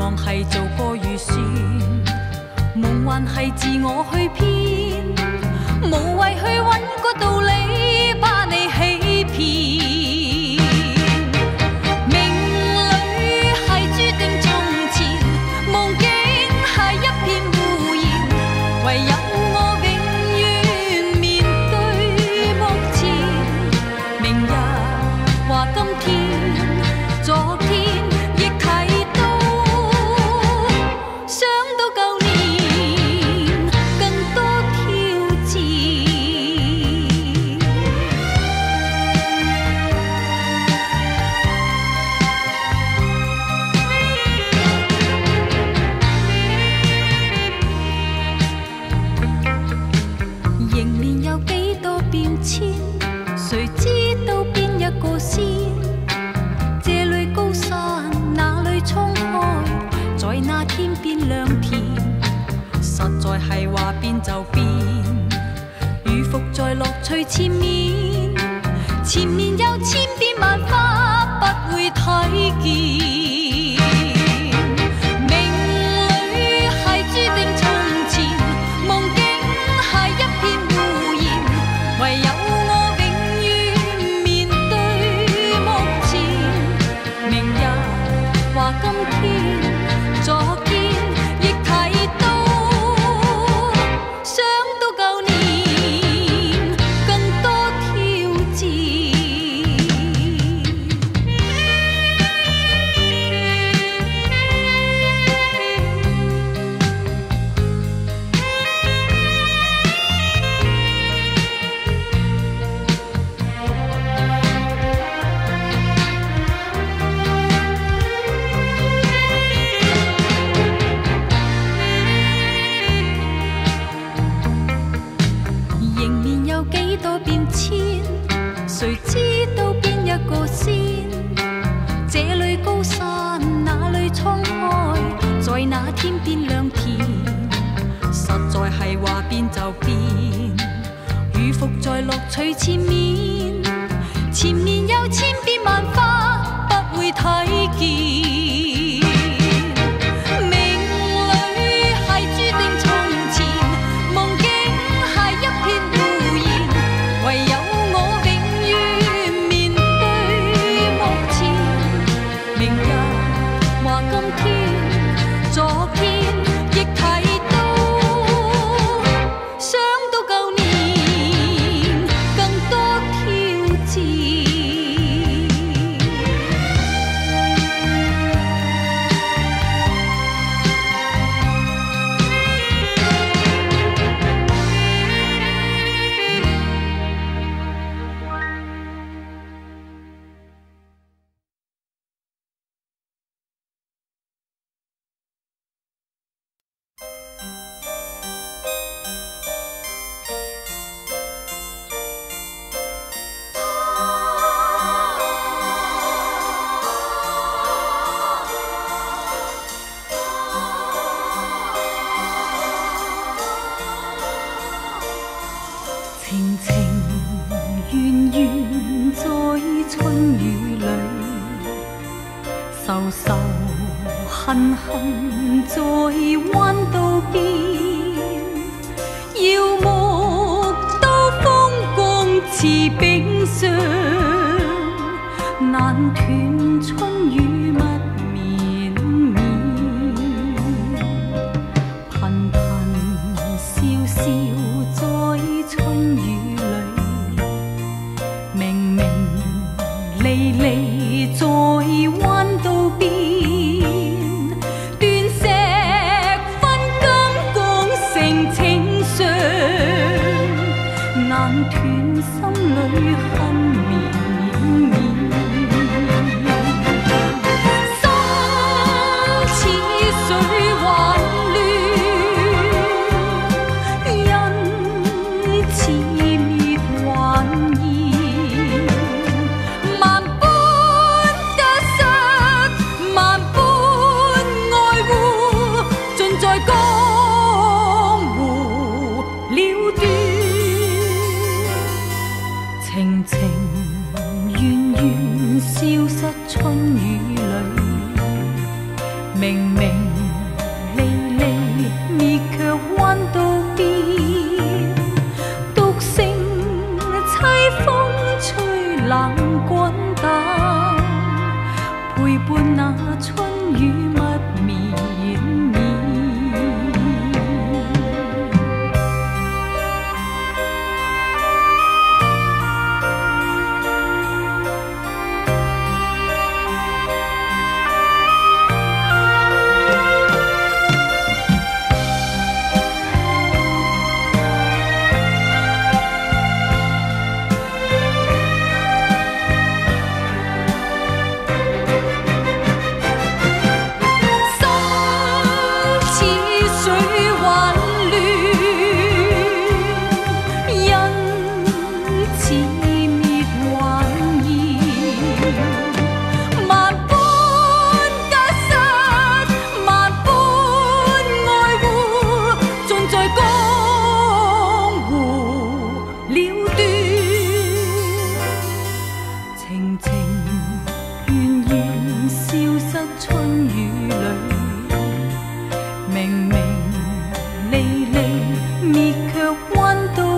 望係做個預算，夢幻係自我去編，無謂去揾個道理，怕你欺騙。命裏係注定從前，夢境係一片胡言，唯有我永遠面對目前。明日話今天，昨天。 誰知道邊一個先？這裏高山，那裏滄海，在那天邊良田，實在係話變就變，如伏在樂趣前面，前面有千變萬化，不會睇見。 誰知道邊一個先？這裏高山，那裏滄海，在那天邊良田，實在係話變就變，如伏在樂趣前面，前面有千變萬化，不會睇見。 情情緣緣在春雨裏，愁愁恨恨在彎道邊，耀目兜風光似冰霜，難斷春雨密綿綿，頻頻笑笑在春雨裏，明明離離在彎道邊，斷石分金剛成情傷，難斷心裏恨綿綿。情情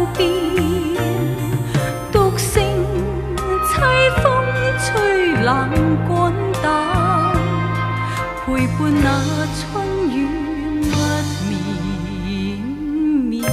边，独剩凄风吹冷肝胆，陪伴那春雨不绵绵。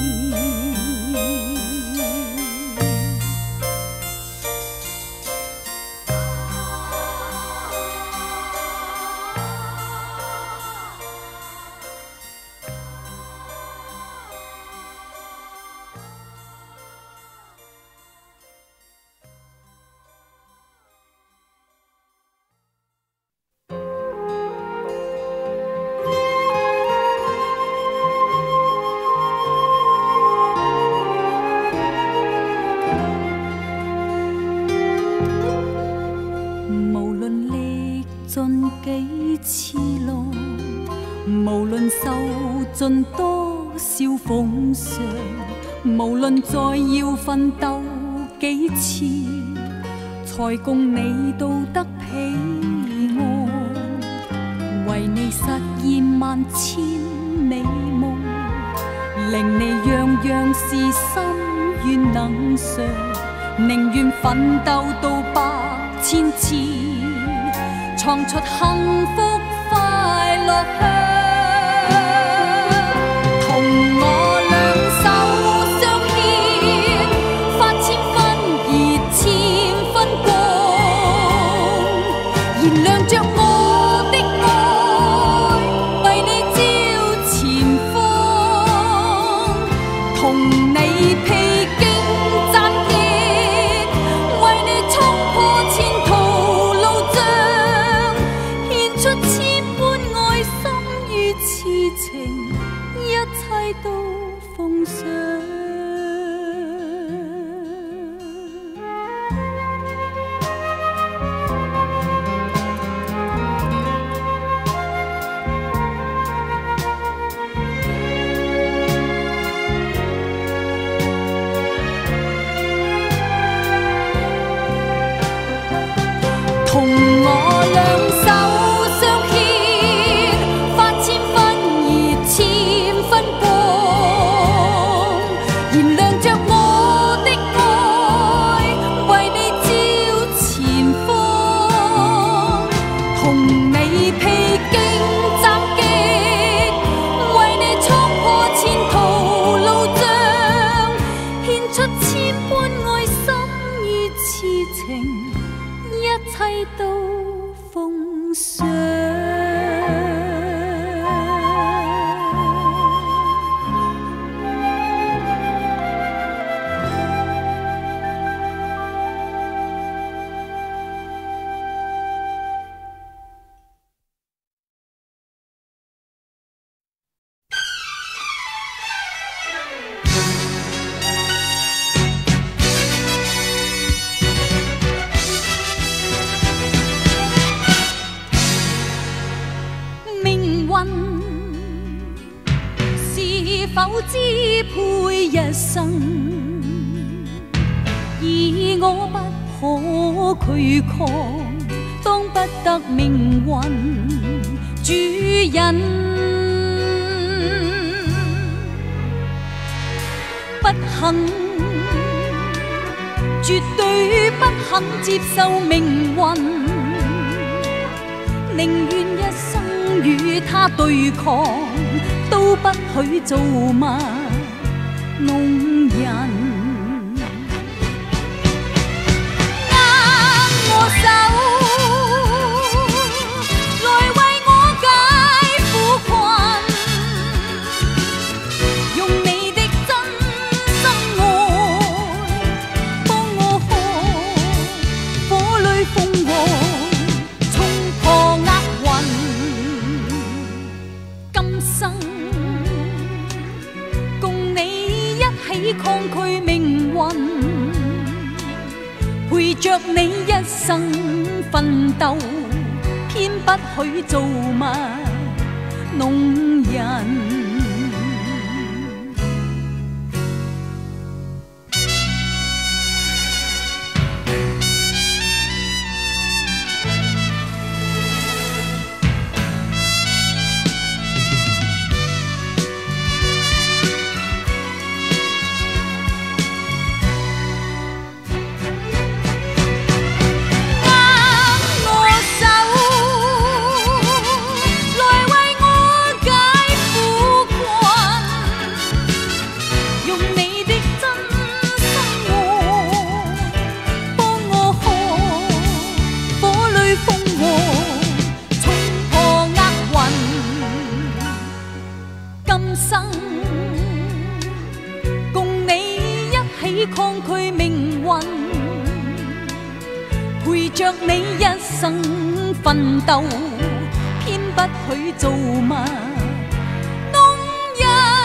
几次路，无论受尽多少奉上，无论再要奋斗几次，才共你到得彼岸。为你实现万千美梦，令你样样事心愿能偿，宁愿奋斗到8千次。创出幸福快樂香，同我兩手相牽，發千分熱，千分光，燃亮着我的愛，為你照前方，同你披荊斬棘，為你衝破前途路障。出千般愛心與痴情，一切都奉上。同我兩手。都奉上。是否支配一生，而我不可拒抗，當不得命運主人，不肯，絕對不肯接受命運，寧願一生與他對抗，都不許做賣弄人。握我手，來為我解苦困，用你的真心愛，幫我看火裏鳳凰，衝破厄運。今生共你一起抗拒命運，陪着你一生奮鬥，偏不許做賣弄人。 着你一生奮鬥，偏不許做物弄人。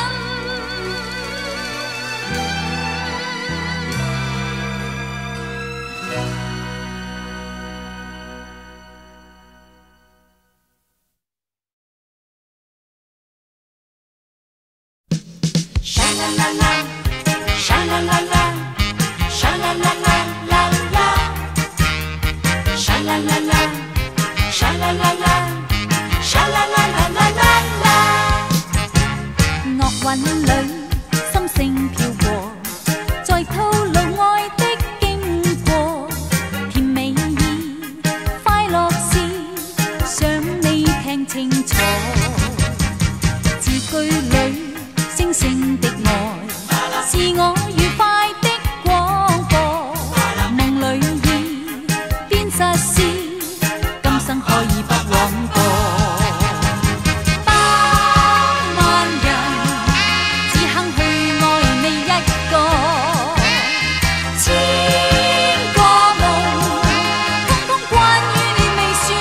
沙啦啦啦，沙啦啦啦，沙啦啦啦啦啦，沙啦啦啦，沙啦啦啦，沙啦啦啦啦啦啦。 樂韻裏心聲飄過，在透露愛的經過，甜美意快樂事，想你聽清楚。字句裏星星的愛，是我愉快的廣播。夢裏已變實事，今生可以不枉過。百萬人只肯去愛你一個，千個夢通通關於你未算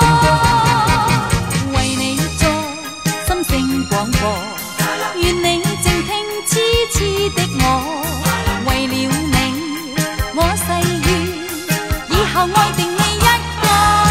多，為你作心聲廣播。願你靜聽痴痴的我，為了你，我誓願以後愛定你一個。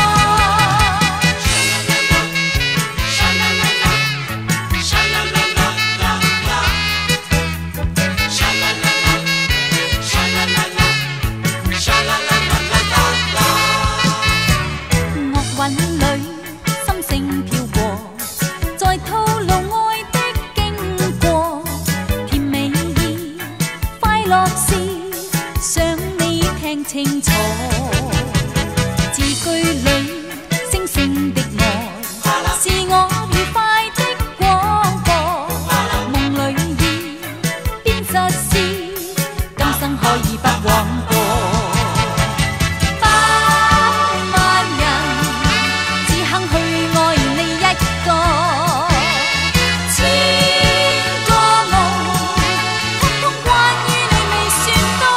沙啦啦啦，沙啦啦啦啦啦，沙啦啦啦，沙啦啦啦，沙啦啦啦啦啦。 樂韻裏心聲飄過，在透露愛的經過，甜美意快樂事，想你聽清楚。字句裏星星的愛，是我愉快的廣播。夢裏已變實事，今生可以不枉過。百萬人只肯去愛你一個，千個夢通通關於你未算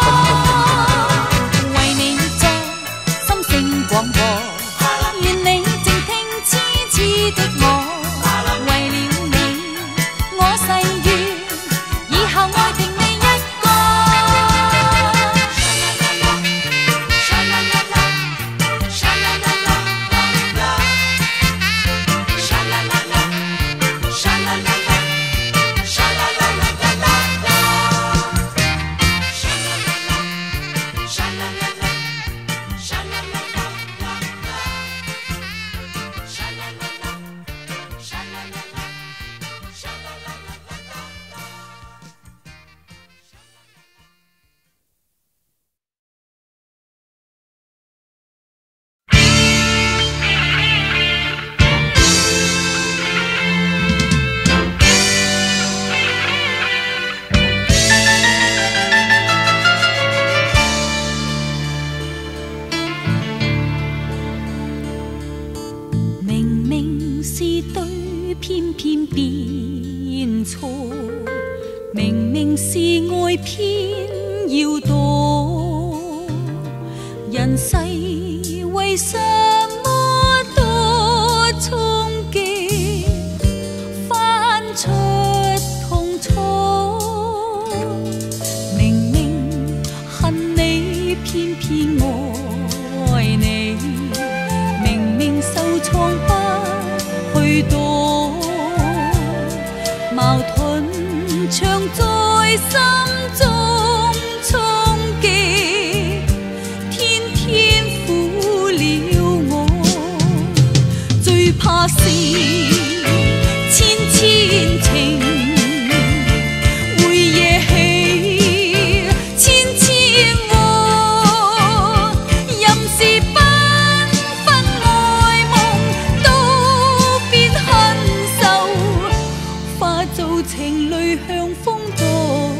多，為你作心聲廣播。願你靜聽痴痴的我，為了你，我誓願以後愛定你一個。 沙啦啦啦，沙啦啦啦啦啦，沙啦啦啦，沙啦啦啦，沙啦啦啦啦啦啦，沙啦啦啦，沙啦啦啦，沙啦啦啦啦啦，沙啦啦啦，沙啦啦啦，沙啦啦啦啦啦。 明明是對，偏偏變錯；明明是愛，偏要躲。人世為什麼多衝擊，翻出痛楚？明明恨你，偏偏愛你。明明受創不去躲，矛盾常在心中衝擊，天天苦了我。最怕是千千情會惹起千千禍，任是繽紛愛夢都變恨愁，化做情淚向風墮。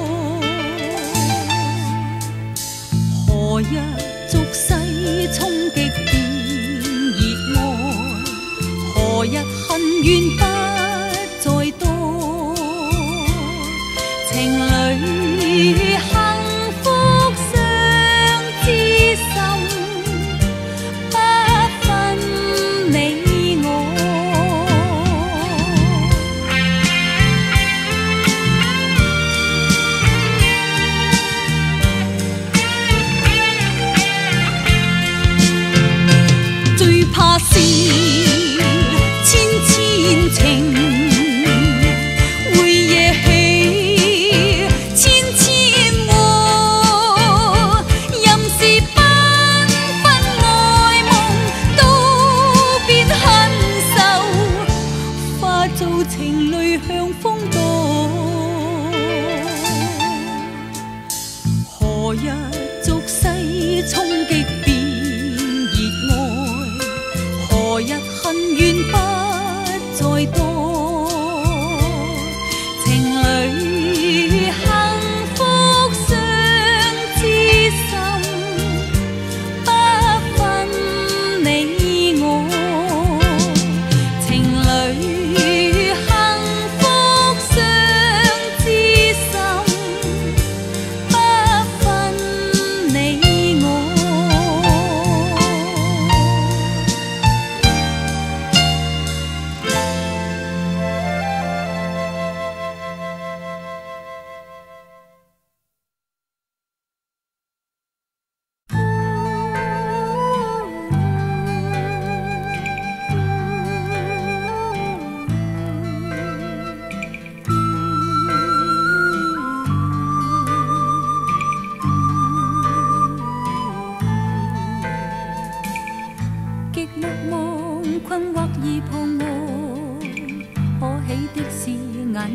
何日俗世衝擊變熱愛？何日恨怨不再多？情侶幸福相知心，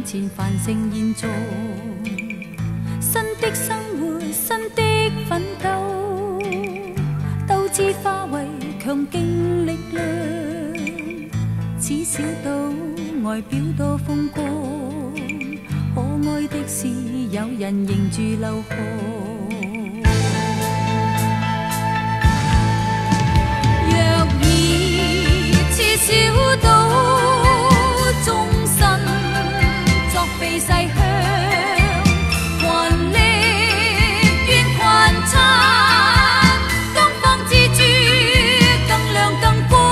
前繁盛現在，新的生活，新的奮鬥，鬥志化為強勁力量。此小島外表多風光，可愛的是有人迎住流河。若以此小島終身作避世鄉，群力願群撐，東方之珠更亮更光。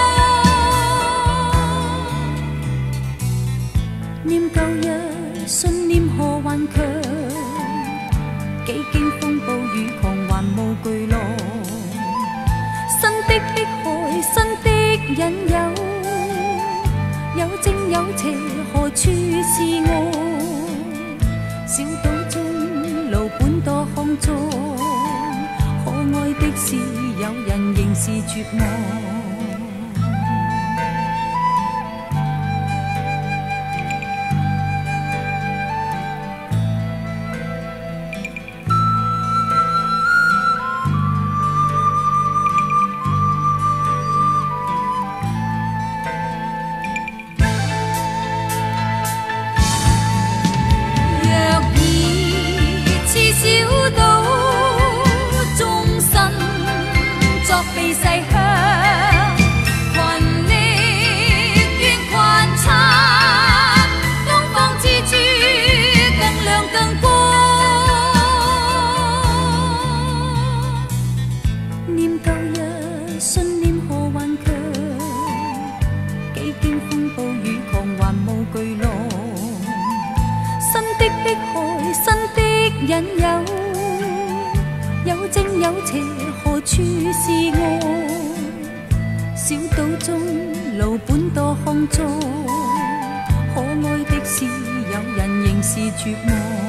念舊日，信念何頑強，幾經風暴雨狂還無巨浪。新的迫害，新的引誘，有正有邪，何處是我？小島中路本多康莊，可愛的是有人仍是絕望。小島終身作避世鄉，群力願群撐，東方之珠更亮更光。念舊日，信念何頑強，幾經風暴雨狂還無巨浪。新的迫害，新的引誘，有正有邪，何處是我？小島中路本多康莊，可愛的是有人仍是絕望。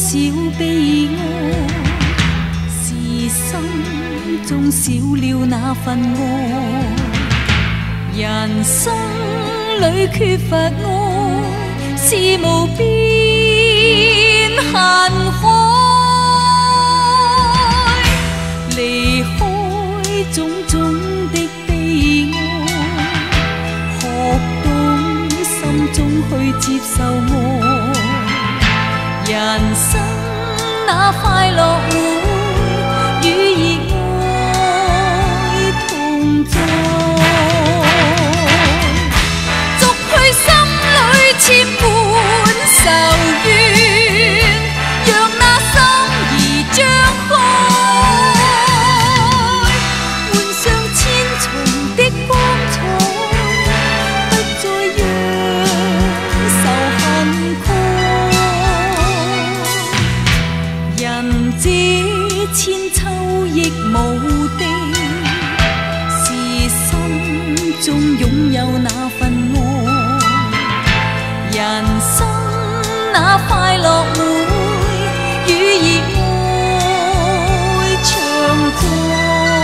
少悲哀，是心中少了那份愛。人生裏缺乏愛，是無邊限海。離開種種的悲哀，學懂心中去接受愛。人生那快樂會與熱愛同在，逐去心裏千般愁怨，讓那心兒張開，換上千重的光彩，不再讓仇恨蓋。人這千秋亦無地，是心中擁有那份愛。人生那快樂會與熱愛長在。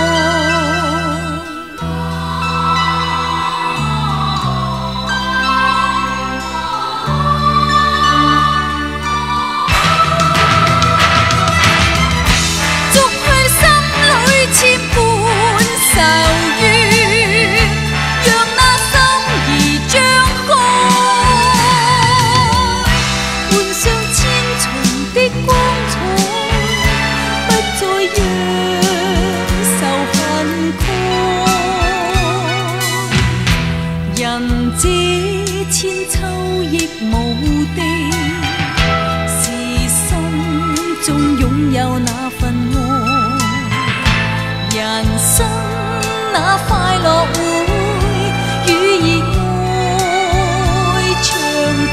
人這千秋亦無地，是心中擁有那份愛。人生那快樂會與熱愛長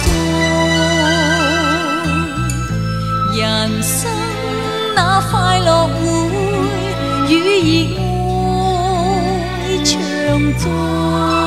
在，人生那快樂會與熱愛長在。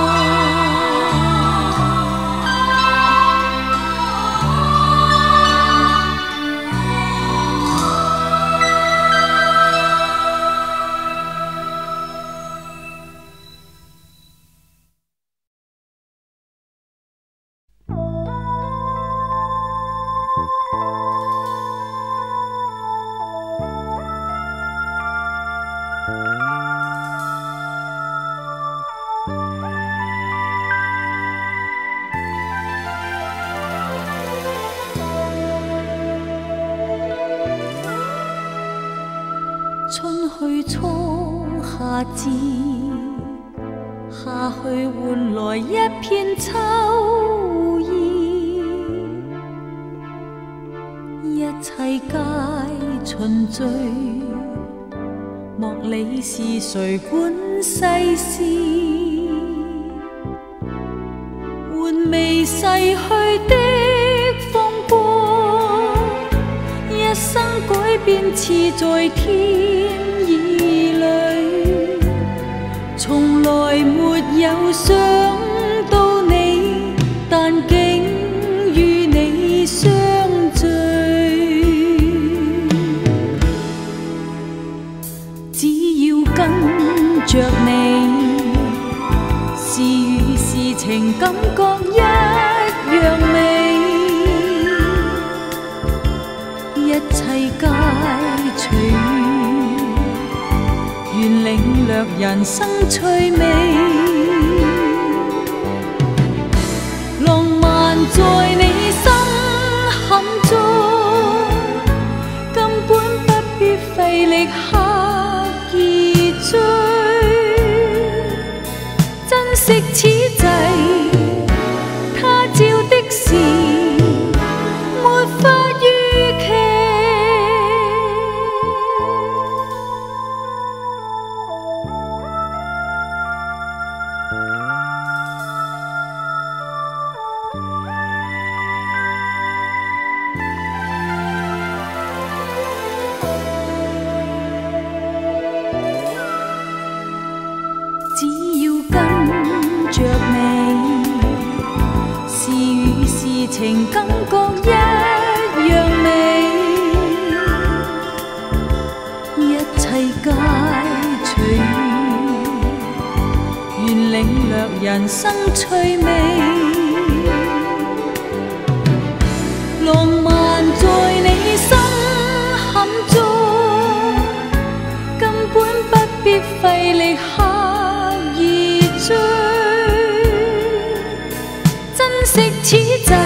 春去初夏至，夏去換來一片秋意，一切皆循序，莫理是誰管世事，換未逝去的風光，一生改變似在天意裏，從來沒有想到你，但竟與你相聚。只要跟着你，事與事情感覺一樣美，一切皆隨緣，願領略人生趣味。浪漫在你心坎中，根本不必費力刻意追，珍惜此際，他朝的事沒法預期。只要跟着你，事與事情感覺一樣美， 皆隨緣，願領略人生趣味。浪漫在你心坎中，根本不必費力刻意追，珍惜此際。